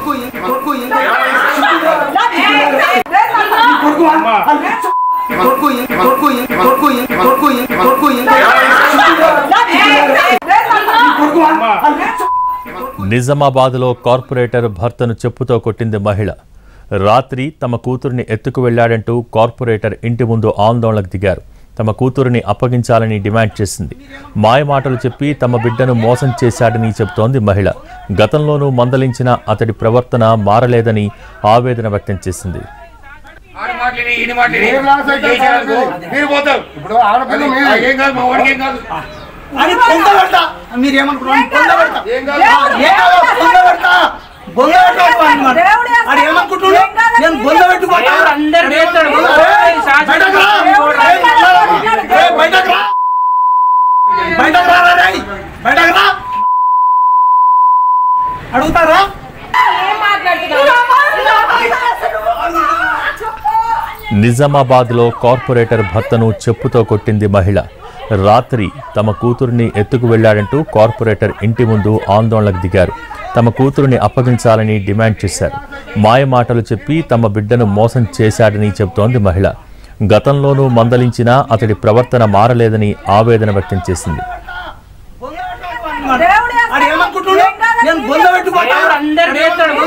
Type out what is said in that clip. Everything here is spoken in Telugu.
నిజామాబాద్లో కార్పొరేటర్ భర్తను చెప్పుతో కొట్టింది మహిళ. రాత్రి తమ కూతురిని ఎత్తుకు వెళ్లాడంటూ కార్పొరేటర్ ఇంటి ముందు ఆందోళనకు దిగారు. తమ కూతురిని అప్పగించాలని డిమాండ్ చేసింది. మాయమాటలు చెప్పి తమ బిడ్డను మోసం చేశాడని చెబుతోంది మహిళ. గతంలోనూ మందలించిన అతడి ప్రవర్తన మారలేదని ఆవేదన వ్యక్తం చేసింది. అడుగుతారా నిజామాబాద్లో కార్పొరేటర్ భర్తను చెప్పుతో కొట్టింది మహిళ. రాత్రి తమ కూతురిని ఎత్తుకు వెళ్లాడంటూ కార్పొరేటర్ ఇంటి ముందు ఆందోళనకు దిగారు. తమ కూతురిని అప్పగించాలని డిమాండ్ చేశారు. మాయమాటలు చెప్పి తమ బిడ్డను మోసం చేశాడని చెబుతోంది మహిళ. గతంలోనూ మందలించినా అతడి ప్రవర్తన మారలేదని ఆవేదన వ్యక్తం చేసింది. అందరు